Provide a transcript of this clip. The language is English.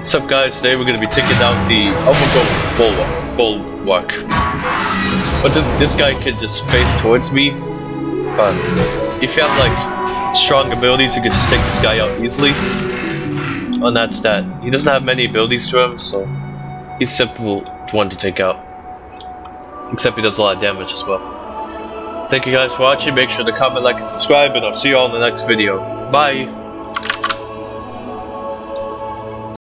What's up guys, today we're going to be taking down the Overgrown Bulwark. But this guy can just face towards me. If you have like strong abilities, you can just take this guy out easily. And that's that. He doesn't have many abilities to him, so he's simple one to take out. Except he does a lot of damage as well. Thank you guys for watching, make sure to comment, like, and subscribe, and I'll see you all in the next video. Bye!